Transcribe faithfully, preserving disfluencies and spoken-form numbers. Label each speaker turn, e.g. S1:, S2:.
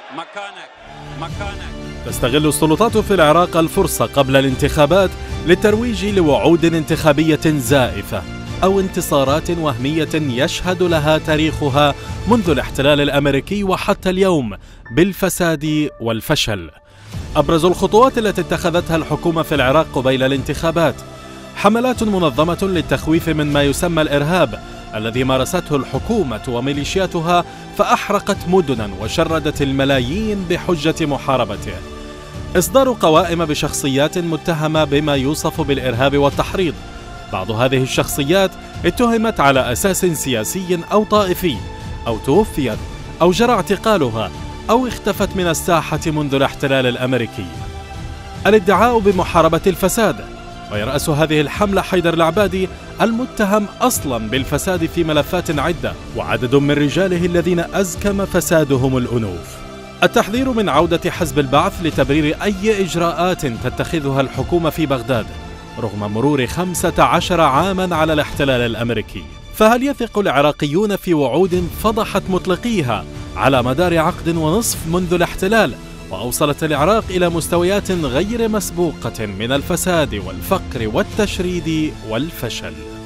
S1: مكانك مكانك.
S2: تستغل السلطات في العراق الفرصة قبل الانتخابات للترويج لوعود انتخابية زائفة أو انتصارات وهمية يشهد لها تاريخها منذ الاحتلال الأمريكي وحتى اليوم بالفساد والفشل. أبرز الخطوات التي اتخذتها الحكومة في العراق قبيل الانتخابات: حملات منظمة للتخويف من ما يسمى الإرهاب الذي مارسته الحكومة وميليشياتها، فأحرقت مدنا وشردت الملايين بحجة محاربته. إصدار قوائم بشخصيات متهمة بما يوصف بالإرهاب والتحريض. بعض هذه الشخصيات اتهمت على أساس سياسي أو طائفي، أو توفيت، أو جرى اعتقالها، أو اختفت من الساحة منذ الاحتلال الأمريكي. الادعاء بمحاربة الفساد، ويرأس هذه الحملة حيدر العبادي المتهم أصلا بالفساد في ملفات عدة، وعدد من رجاله الذين أزكم فسادهم الأنوف. التحذير من عودة حزب البعث لتبرير أي إجراءات تتخذها الحكومة في بغداد رغم مرور خمسة عشر عاما على الاحتلال الأمريكي. فهل يثق العراقيون في وعود فضحت مطلقيها على مدار عقد ونصف منذ الاحتلال، وأوصلت العراق إلى مستويات غير مسبوقة من الفساد والفقر والتشريد والفشل؟